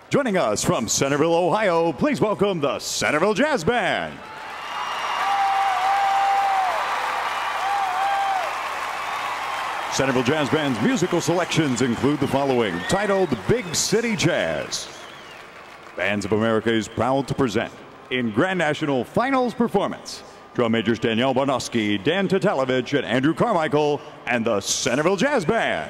Joining us from Centerville, Ohio, please welcome the Centerville Jazz Band. Centerville Jazz Band's musical selections include the following, titled Big City Jazz. Bands of America is proud to present in Grand National Finals performance, drum majors Danielle Barnowski, Dan Tatalevich, and Andrew Carmichael, and the Centerville Jazz Band.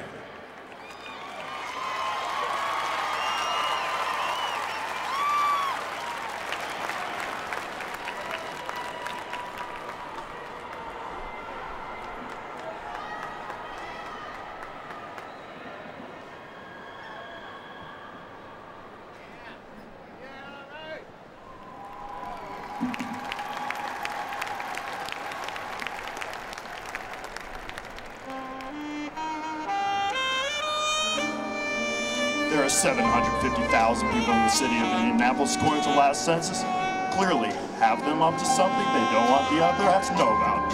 There are 750,000 people in the city of Indianapolis according to the last census. Clearly, half of them up to something they don't want the other half to know about.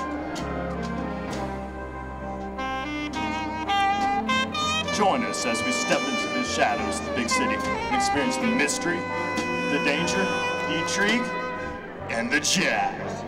Join us as we step into the shadows of the big city and experience the mystery, the danger, the intrigue, and the jazz.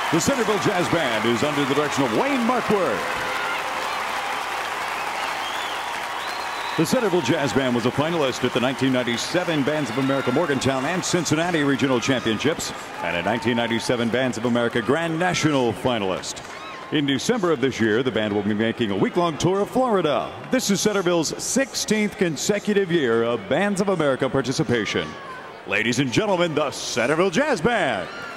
The Centerville Jazz Band is under the direction of Wayne Markworth. The Centerville Jazz Band was a finalist at the 1997 Bands of America Morgantown and Cincinnati Regional Championships, and a 1997 Bands of America Grand National finalist. In December of this year, the band will be making a week-long tour of Florida. This is Centerville's 16th consecutive year of Bands of America participation. Ladies and gentlemen, the Centerville Jazz Band.